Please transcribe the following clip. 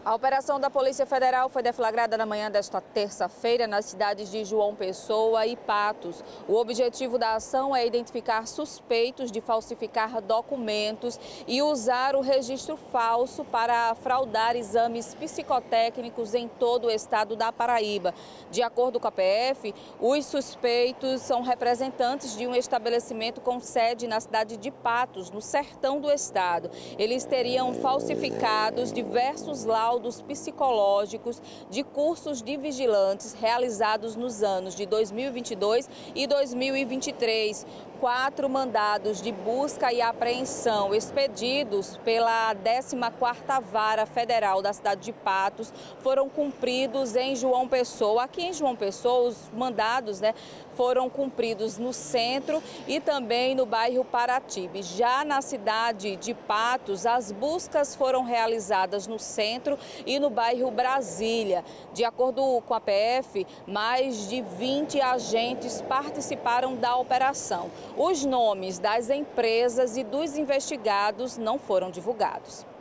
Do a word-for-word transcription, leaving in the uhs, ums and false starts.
A operação da Polícia Federal foi deflagrada na manhã desta terça-feira nas cidades de João Pessoa e Patos. O objetivo da ação é identificar suspeitos de falsificar documentos e usar o registro falso para fraudar exames psicotécnicos em todo o estado da Paraíba. De acordo com a P F, os suspeitos são representantes de um estabelecimento com sede na cidade de Patos, no sertão do estado. Eles teriam falsificados diversos laudos psicológicos de cursos de vigilantes realizados nos anos de dois mil e vinte e dois e dois mil e vinte e três. Quatro mandados de busca e apreensão expedidos pela décima quarta Vara Federal da cidade de Patos foram cumpridos em João Pessoa. Aqui em João Pessoa, os mandados, né, foram cumpridos no centro e também no bairro Paratibe. Já na cidade de Patos, as buscas foram realizadas no centro e no bairro Brasília. De acordo com a P F, mais de vinte agentes participaram da operação. Os nomes das empresas e dos investigados não foram divulgados.